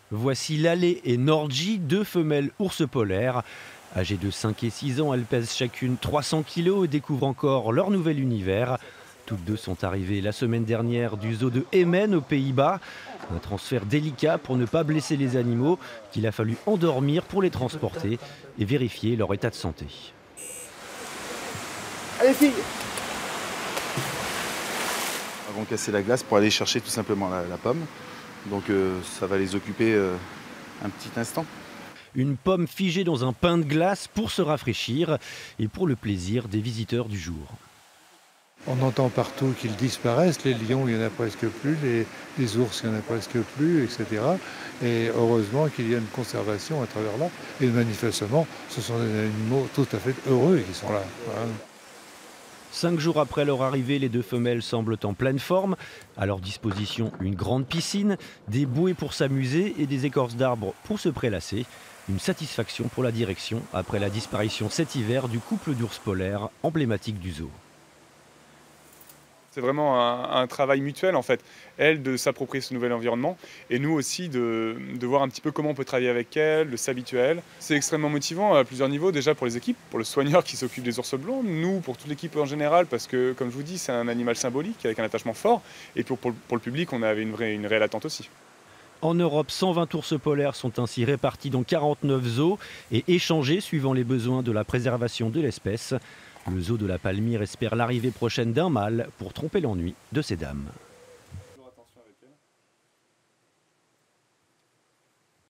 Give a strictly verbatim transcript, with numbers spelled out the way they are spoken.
Voici Lalé et Nordji, deux femelles ours polaires. Âgées de cinq et six ans, elles pèsent chacune trois cents kilos et découvrent encore leur nouvel univers. Toutes deux sont arrivées la semaine dernière du zoo de Emmen aux Pays-Bas. Un transfert délicat pour ne pas blesser les animaux qu'il a fallu endormir pour les transporter et vérifier leur état de santé. Allez filles! Elles vont casser la glace pour aller chercher tout simplement la, la pomme. Donc euh, ça va les occuper euh, un petit instant. Une pomme figée dans un pain de glace pour se rafraîchir et pour le plaisir des visiteurs du jour. On entend partout qu'ils disparaissent, les lions il n'y en a presque plus, les, les ours il n'y en a presque plus, et cetera. Et heureusement qu'il y a une conservation à travers là. Et manifestement, ce sont des animaux tout à fait heureux qui sont là. Voilà. Cinq jours après leur arrivée, les deux femelles semblent en pleine forme. À leur disposition, une grande piscine, des bouées pour s'amuser et des écorces d'arbres pour se prélasser. Une satisfaction pour la direction après la disparition cet hiver du couple d'ours polaires emblématique du zoo. C'est vraiment un, un travail mutuel en fait, elle de s'approprier ce nouvel environnement et nous aussi de, de voir un petit peu comment on peut travailler avec elle, de s'habituer à elle. C'est extrêmement motivant à plusieurs niveaux, déjà pour les équipes, pour le soigneur qui s'occupe des ours blancs, nous pour toute l'équipe en général parce que comme je vous dis c'est un animal symbolique avec un attachement fort et pour, pour, pour le public on avait une, vraie, une réelle attente aussi. En Europe, cent vingt ours polaires sont ainsi répartis dans quarante-neuf zoos et échangés suivant les besoins de la préservation de l'espèce. Le zoo de la Palmyre espère l'arrivée prochaine d'un mâle pour tromper l'ennui de ces dames.